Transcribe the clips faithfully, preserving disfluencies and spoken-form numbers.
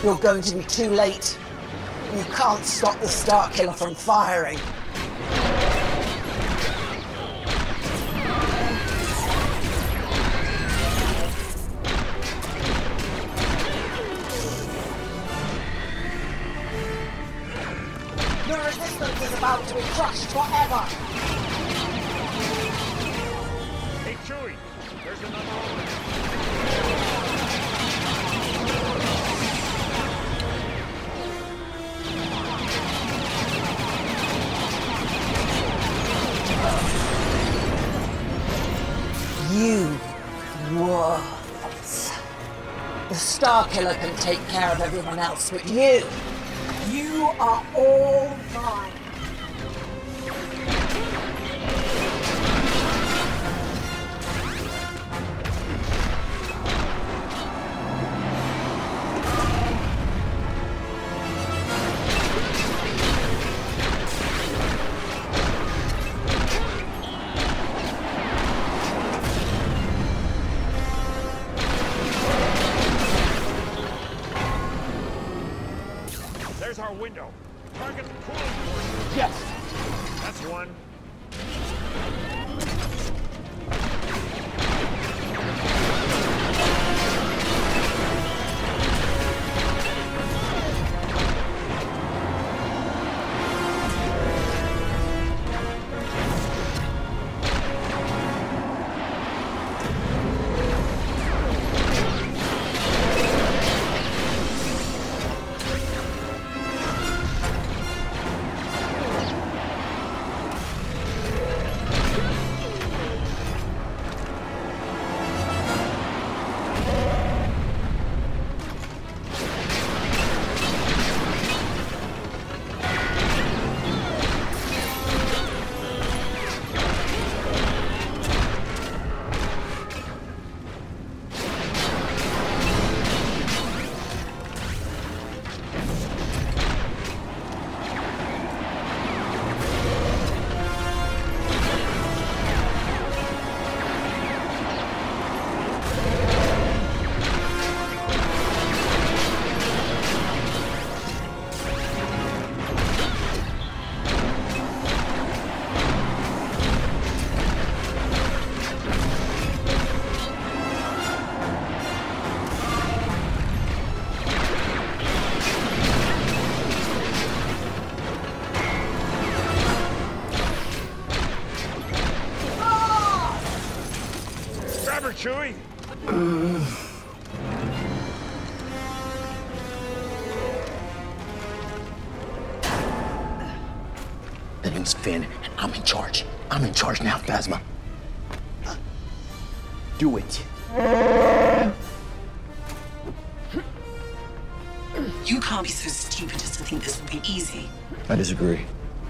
You're going to be too late. You can't stop the Starkiller from firing. The Resistance is about to be crushed forever! Hey, Chewie! There's another opening. You worms. The Starkiller can take care of everyone else, but you, you are all mine. There's our window. Target the cooling port. Yes. That's one. Grab her, Chewie! The name's Finn, and I'm in charge. I'm in charge now, Phasma. Do it. You can't be so stupid as to think this will be easy. I disagree.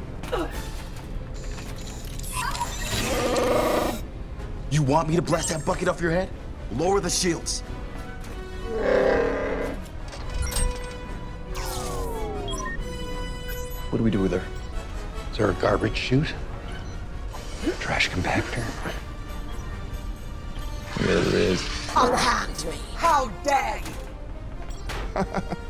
You want me to blast that bucket off your head? Lower the shields. What do we do with her? Is there a garbage chute? Trash compactor? Yeah, there is. Unhand me! How dare you!